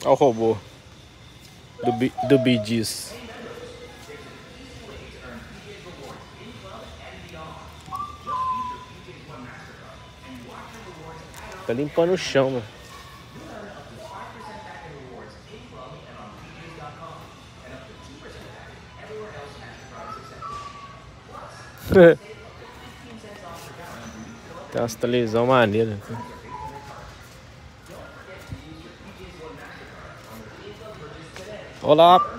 Olha o robô do Bee Gees. Tá limpando o chão, mano. Tem umas televisão maneiras. Olá.